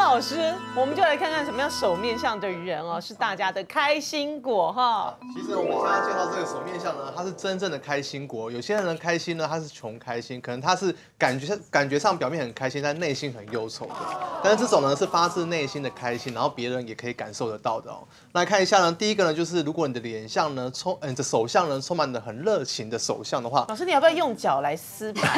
老师，我们就来看看什么样手面相的人哦，是大家的开心果哈。 其实我们现在介绍这个手面相呢，它是真正的开心果。有些人开心呢，他是穷开心，可能他是感觉上表面很开心，但内心很忧愁的。但是这种呢是发自内心的开心，然后别人也可以感受得到的哦。来看一下呢，第一个呢就是如果你的脸相呢你的手相呢充满了很热情的手相的话， 老师你要不要用脚来撕牌？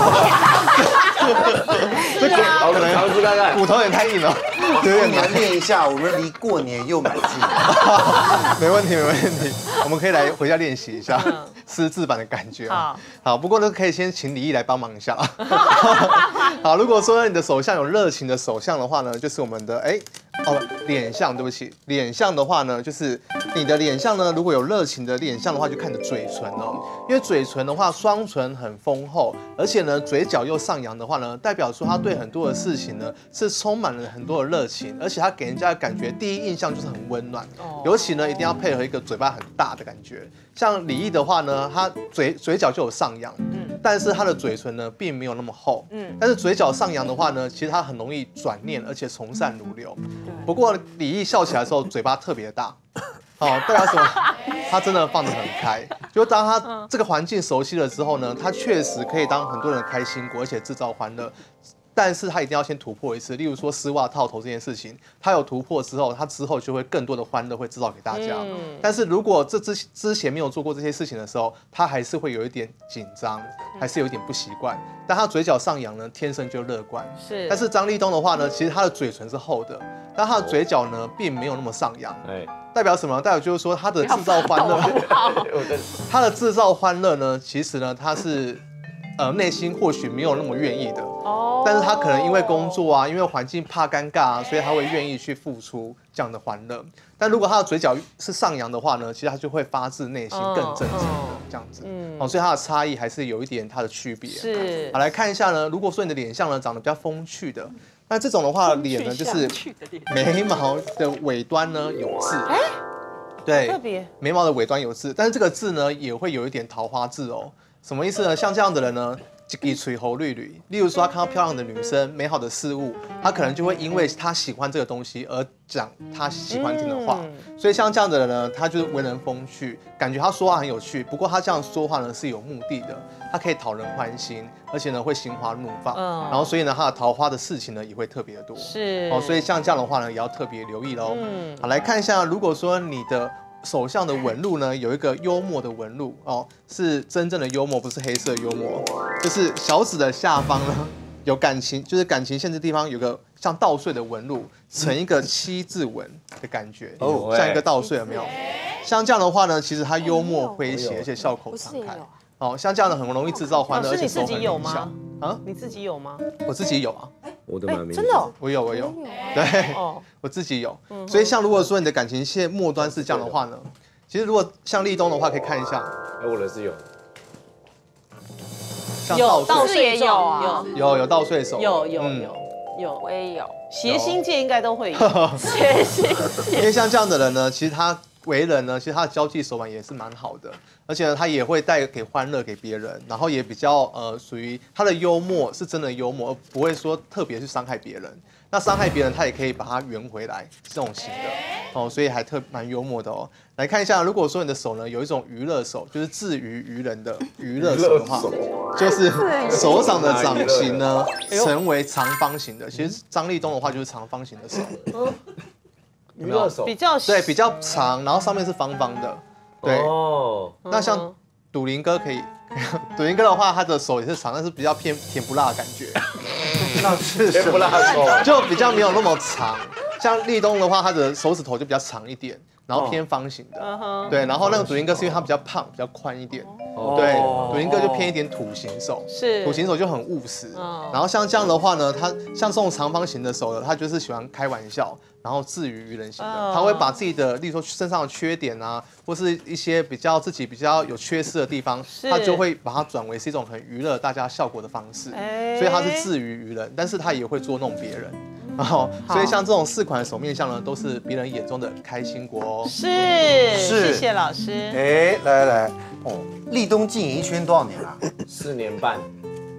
这个好，可能尝试看看。 骨头有点太硬了，有点难。 练一下，我们离过年又蛮近。 没问题，没问题，我们可以来回家练习一下撕字版的感觉。好，不过呢，可以先请李毅来帮忙一下啦。好，如果说你的手相有热情的手相的话呢，就是我们的脸相，对不起，脸相的话呢，就是你的脸相呢，如果有热情的脸相的话，就看你的嘴唇哦，因为嘴唇的话，双唇很丰厚，而且呢，嘴角又上扬的话呢，代表说他对很多的事情呢是充满了很多的热情，而且他给人家的感觉，第一印象就是很温暖，尤其呢，一定要配合一个嘴巴很大的感觉。像李毅的话呢，他嘴角就有上扬，但是他的嘴唇呢并没有那么厚，但是嘴角上扬的话呢，其实他很容易转念，而且从善如流。不过李毅笑起来的时候，嘴巴特别大，代表什么？他真的放得很开。就当他这个环境熟悉了之后呢，他确实可以当很多人开心果，而且制造欢乐。但是他一定要先突破一次，例如说丝袜套头这件事情，他有突破之后，他之后就会更多的欢乐会制造给大家。但是如果之前没有做过这些事情的时候，他还是会有一点紧张，还是有一点不习惯。但他嘴角上扬呢，天生就乐观。 是。但是张立东的话呢，其实他的嘴唇是厚的，但他的嘴角呢并没有那么上扬。代表什么？代表就是说他的制造欢乐，他的制造欢乐呢，其实呢他是内心或许没有那么愿意的。但是他可能因为工作啊，因为环境怕尴尬啊，所以他会愿意去付出这样的欢乐。但如果他的嘴角是上扬的话呢，其实他就会发自内心更真诚的这样子。所以他的差异还是有一点它的区别。 是。 好，来看一下呢，如果说你的脸相呢长得比较风趣的，那这种的话，脸呢就是眉毛的尾端呢有痣。对， 特别。 眉毛的尾端有痣，但是这个痣呢也会有一点桃花痣哦。什么意思呢？像这样的人呢，一嘴喉绿绿，例如说他看到漂亮的女生、美好的事物，他可能就会因为他喜欢这个东西而讲他喜欢听的话。所以像这样的人呢，他就是为人风趣，感觉他说话很有趣。不过他这样说话呢是有目的的，他可以讨人欢心，而且呢会心花怒放。然后所以呢他的桃花的事情呢也会特别的多。 是。 所以像这样的话呢也要特别留意喽。好，来看一下，如果说你的手相的纹路呢，有一个幽默的纹路哦，是真正的幽默，不是黑色幽默，就是小指的下方呢有感情，就是感情线这地方有个像稻穗的纹路，成一个七字纹的感觉，像一个稻穗，有没有？像这样的话呢，其实它幽默诙谐，而且笑口常开。像这样的很容易制造欢乐，而且手很灵巧。 你自己有吗？ 我自己有啊。 我的蛮明显。 真的哦？ 我有，对，我自己有。所以像如果说你的感情线末端是这样的话呢，其实如果像立冬的话，可以看一下。 我的是有。 有稻穗也有啊， 有稻穗手， 有， 我也有。 谐星界应该都会有。谐星界。 因为像这样的人呢，其实他为人呢，其实他的交际手腕也是蛮好的，而且呢，他也会带给欢乐给别人，然后也比较属于他的幽默是真的幽默，而不会说特别去伤害别人。那伤害别人，他也可以把它圆回来，这种型的所以还蛮幽默的哦。来看一下，如果说你的手呢有一种娱乐手，就是自娱于人的娱乐手的话，就是手掌的掌型呢成为长方形的。其实张立东的话就是长方形的手。 娱乐手比较对，比较长，然后上面是方方的。对，那像赌林哥可以，赌林哥的话，他的手也是长，但是比较偏甜不辣的感觉。那是甜不辣手， 就比较没有那么长。像立冬的话，他的手指头就比较长一点，然后偏方形的。对，然后那个赌林哥是因为他比较胖，比较宽一点。对，赌林哥就偏一点土型手， 是土型手就很务实。然后像这样的话呢，他像这种长方形的手呢，他就是喜欢开玩笑，然后自娱于人型的。他会把自己的，例如说身上的缺点啊，或是一些自己比较有缺失的地方，他就会把它转为是一种很娱乐大家效果的方式。所以他是自娱于人，但是他也会捉弄别人。所以像这种4款手面相呢，都是别人眼中的开心果哦。 谢谢老师。 来，立冬进演艺圈多少年了？ 4年半。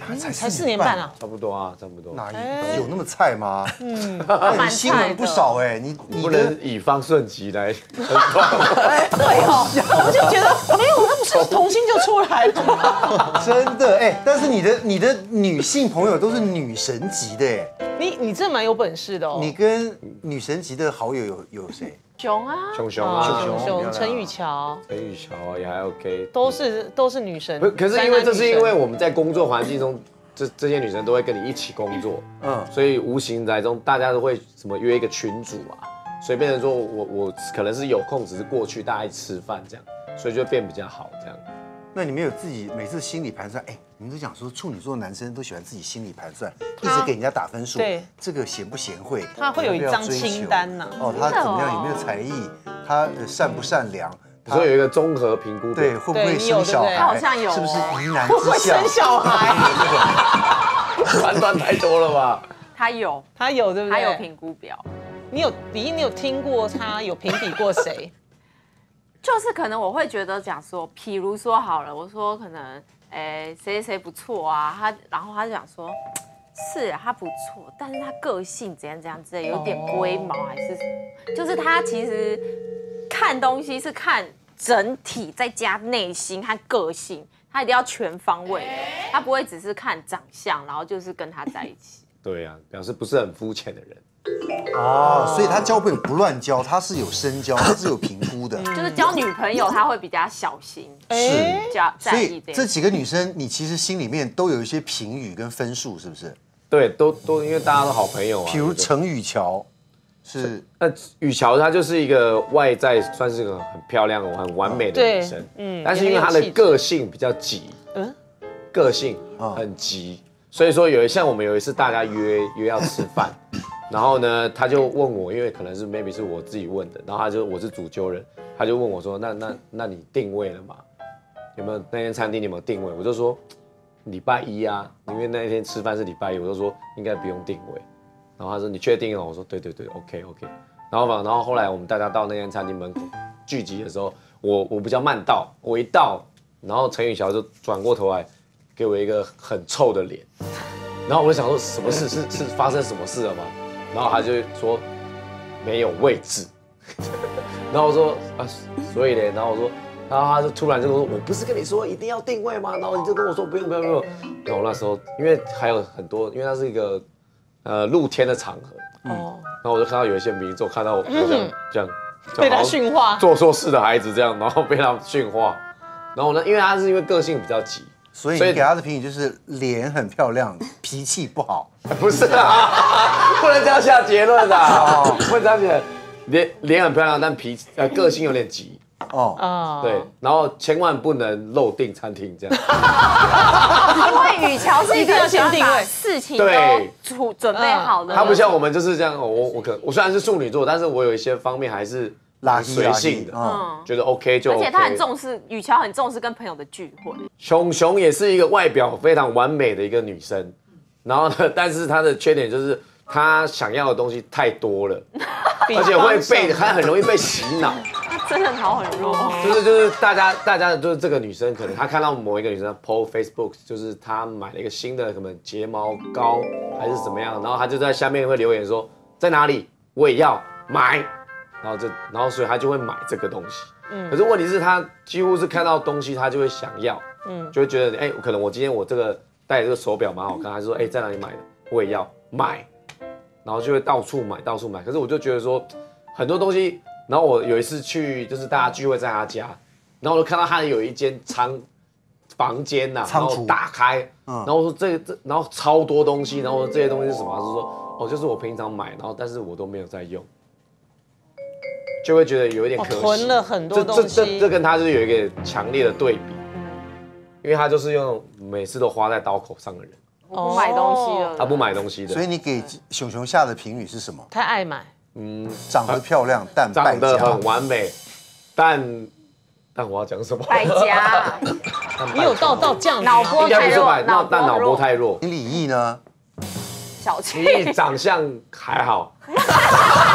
才才4年半啊， 差不多啊，差不多。 哪有那么菜吗？那你新闻不少哎，你不能以方顺吉来。 对哦，我就觉得没有，那不是童星就出来了吗？ 真的哎，但是你的女性朋友都是女神级的哎， 你真的蛮有本事的哦。 你跟女神级的好友有谁？ 熊啊， 熊啊， 熊陈雨乔， 陈雨乔也还 OK， 都是女神。 可是因为这是因为我们在工作环境中，这些女生都会跟你一起工作，所以无形在中大家都会什么约一个群组啊，所以变成说我可能是有空，只是过去大家一起吃饭这样，所以就变比较好这样。 那你们有自己每次心理盘算？哎，你们都讲说处女座男生都喜欢自己心理盘算，一直给人家打分数。 对， 这个贤不贤惠？ 他会有一张清单呐。 哦，他怎么样？有没有才艺？他善不善良？ 所以有一个综合评估。 对，会不会生小孩？ 好像有。 是不是疑难会不会生小孩？ 判断太多了吧？ 他有， 对不对？ 他有评估表。 你有听过他有评比过谁？ 就是可能我会觉得讲说，譬如说好了，我说可能，谁谁不错啊，然后他就讲说，是他不错，但是他个性怎样之类，有点龟毛还是什么，就是他其实看东西是看整体再加内心和个性，他一定要全方位的，他不会只是看长相，然后就是跟他在一起。 对呀，表示不是很肤浅的人。 哦，所以他交朋友不乱交，他是有深交，他是有评估的。 就是交女朋友，他会比较小心， 是比较在意这几个女生，你其实心里面都有一些评语跟分数，是不是？ 对，都因为大家都好朋友啊。 比如程雨乔，是雨乔她就是一个外在算是个很漂亮、很完美的女生，但是因为她的个性比较急，个性很急。所以说像我们有一次大家约要吃饭，然后呢他就问我，因为可能是 maybe 是我自己问的，然后我是主揪人，他就问我说那你定位了吗？有没有那间餐厅你有没有定位？我就说礼拜一啊，因为那天吃饭是礼拜一，我就说应该不用定位。然后他说你确定哦？我说对 OK。然后后来我们大家到那间餐厅门口聚集的时候，我比较慢到，我一到，然后陈雨乔就转过头来。给我一个很臭的脸，然后我就想说什么事是发生什么事了吗？然后他就说没有位置，然后我说啊，所以呢，然后我说，然后他就突然就说，我不是跟你说一定要定位吗？然后你就跟我说不用。然后我那时候因为还有很多，因为它是一个露天的场合，然后我就看到有一些民众看到我这样被他驯化， 做错事的孩子这样，然后被他驯化，然后呢，因为他是因为个性比较急。 所以你给他的评语就是脸很漂亮，脾气不好。 不是啊，不能这样下结论的，不能这样讲。脸很漂亮，但个性有点急。对，然后千万不能漏订餐厅这样。 因为雨乔是一个喜欢把事情都准备好的。 他不像我们就是这样，我虽然是处女座，但是我有一些方面还是。随性的，觉得 OK 就 OK。而且他很重视，雨乔很重视跟朋友的聚会。 熊也是一个外表非常完美的一个女生，然后呢，但是她的缺点就是她想要的东西太多了，而且她很容易被洗脑。 她真的头很弱。 就是大家就是这个女生，可能她看到某一个女生 po Facebook， 就是她买了一个新的什么睫毛膏还是怎么样，然后她就在下面会留言说在哪里我也要买。然后所以他就会买这个东西，可是问题是他几乎是看到东西他就会想要，就会觉得可能我今天我这个戴这个手表蛮好看，还是说在哪里买的我也要买，然后就会到处买。可是我就觉得说很多东西，然后我有一次去就是大家聚会在他家，然后我就看到他有一间房间呐，然后打开，然后我说然后超多东西，然后我说这些东西是什么？他说就是我平常买，然后但是我都没有在用。就会觉得有一点可惜， 囤了很多东西。 这跟他就是有一个强烈的对比，因为他就是用每次都花在刀口上的人， 不买东西了， 他不买东西的。 所以你给熊下的评语是什么？ 太爱买， 长得漂亮，但长得很完美，但我要讲什么？ 败家。 你有到这样， 脑波太弱， 但脑波太弱。 你李毅呢？ 小气。 李毅长相还好。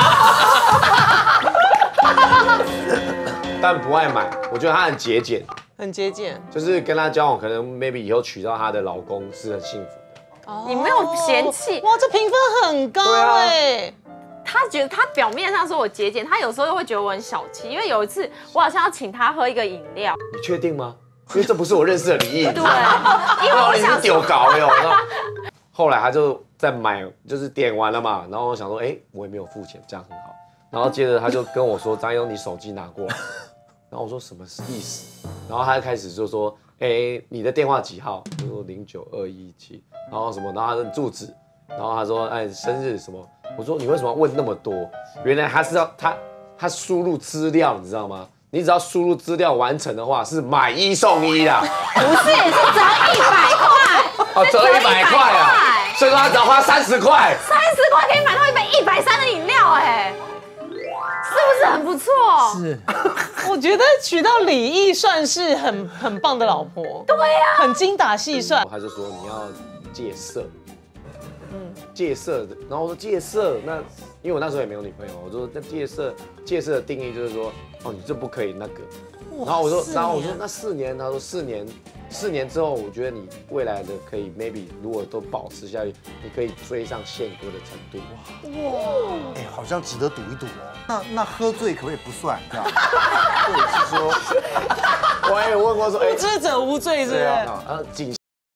但不爱买，我觉得他很节俭， 很节俭， 就是跟他交往，可能 maybe 以后娶到她的老公是很幸福的。 你没有嫌弃哇，这评分很高哎。 他觉得他表面上说我节俭，他有时候又会觉得我很小气，因为有一次我好像要请他喝一个饮料。 你确定吗？因为这不是我认识的李毅。 对，因为我想丢搞哟。后来他就在买，就是点完了嘛，然后我想说，哎，我也没有付钱，这样很好。然后接着他就跟我说，张优，你手机拿过来。然后我说什么意思？然后他就开始就说，哎，你的电话几号？我说09217，然后什么，然后他的住址，然后他说，哎，生日什么？我说你为什么要问那么多？原来他是要他输入资料，你知道吗？你只要输入资料完成的话，是买1送1啦。 不是，是折100块。 哦，折100块啊！所以说他只要花30块。 30块可以买到一杯130的饮料，哎，是不是很不错？ 是，我觉得娶到李毅算是很棒的老婆。 对呀， 很精打细算。 他就说你要戒色。戒色的，然后我说戒色，那因为我那时候也没有女朋友，我说那戒色的定义就是说，哦，你这不可以那个。然后我说那4年，他说4年之后，我觉得你未来的可以 maybe 如果都保持下去，你可以追上宪哥的程度。 哇，哎，好像值得赌一赌哦。那喝醉可不可以不算？这样，或者是说， 我也有问过说，哎， 知者无罪，是不是？ 仅